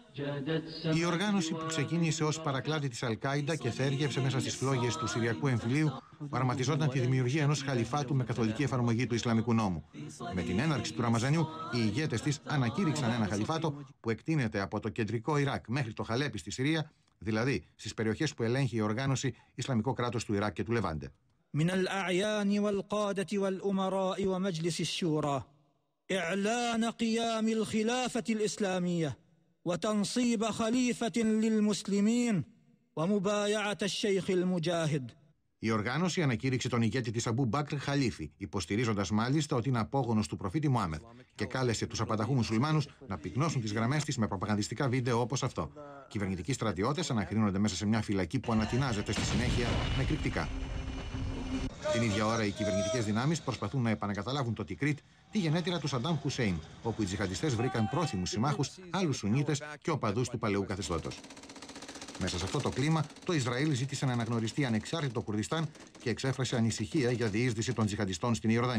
Η οργάνωση που ξεκίνησε ως παρακλάδι της Αλ-Κάιντα και θέργευσε μέσα στις φλόγες του Συριακού εμφυλίου οραματιζόταν τη δημιουργία ενός χαλιφάτου με καθολική εφαρμογή του Ισλαμικού νόμου. Με την έναρξη του Ραμαζανιού, οι ηγέτες της ανακήρυξαν ένα χαλιφάτο που εκτείνεται από το κεντρικό Ιράκ μέχρι το Χαλέπι στη Συρία, δηλαδή στις περιοχές που ελέγχει η οργάνωση Ισλαμικό κράτος του Ιράκ και του Λεβάντε. من الأعيان والقادة والأمراء ومجلس الشورى إعلان قيام الخلافة الإسلامية وتنصيب خليفة للمسلمين ومبايعة الشيخ المجاهد. Η οργάνωση ανακήρυξε τον ηγέτη της Αμπού Μπάκρ Χαλίφη, υποστηρίζοντας μάλιστα ότι είναι απόγονος του προφήτη Μωάμεθ, και κάλεσε τους απαταχού μουσουλμάνους να πυκνώσουν τις γραμμές της με προπαγανδιστικά βίντεο όπως αυτό. Κυβερνητικοί στρατιώτες ανακρίνονται μέσα σε μια φυλακή που ανατινάζεται στη συνέχεια με κρυπτικά. Την ίδια ώρα, οι κυβερνητικές δυνάμεις προσπαθούν να επανακαταλάβουν το Τικρίτ, τη γενέτειρα του Σαντάμ Χουσέιν, όπου οι τζιχαντιστές βρήκαν πρόθυμους συμμάχους, άλλους Σουνίτες και οπαδούς του παλαιού καθεστώτος. Μέσα σε αυτό το κλίμα, το Ισραήλ ζήτησε να αναγνωριστεί ανεξάρτητο Κουρδιστάν και εξέφρασε ανησυχία για διείσδυση των τζιχαντιστών στην Ιορδανία.